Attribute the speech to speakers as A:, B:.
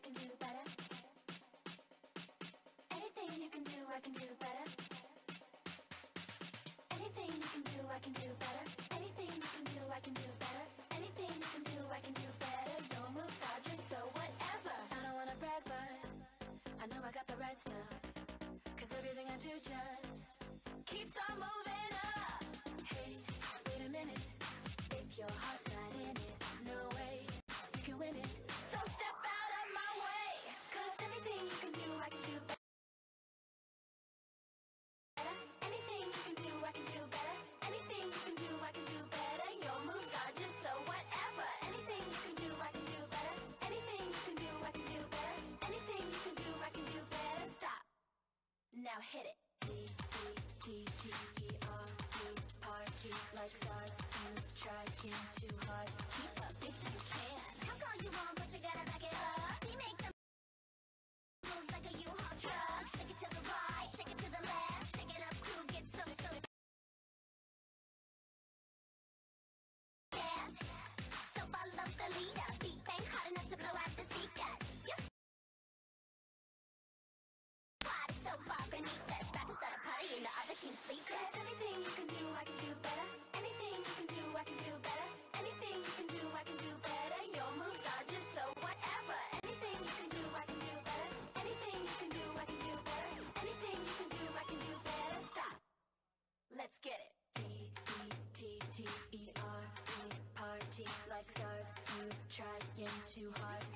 A: can do better. Anything you can do, I can do better. Anything you can do, I can do better. Anything you can do, I can do better. Anything you can do, I can do better. Your moves are just so whatever. I don't wanna brag, but I know I got the right stuff. 'Cause everything I do just keeps on moving up. Hey, wait a minute. If your heart's not in it, no way you can win it. So step out of my way. 'Cause anything you can do, I can do better. Anything you can do, I can do better. Anything you can do, I can do better. Your moves are just so whatever. Anything you can do, I can do better. Anything you can do, I can do better. Anything you can do, I can do better. Stop. Now hit it. P-T-T-E-R-E, party like stars. You trying too hard. Keep up if you can.
B: How come you won't, but you gotta back it up? We make the moves like a U-Haul truck. Shake it to the right, shake it to the left. Shake it up, crew, get so yeah. So follow the leader. Beat bang hard enough to blow out the speakers. Your squad is so far beneath us. About to start a party in the other team's bleachers.
A: Just anything you can do, I can do better. Anything you can do, I can do better. Anything you can do, I can do better. Your moves are just so whatever. Anything you can do, I can do better. Anything you can do, I can do better. Anything you can do, I can do better. Stop. Let's get it. P-E-T-T-E-R-E, party like stars. You trying too hard.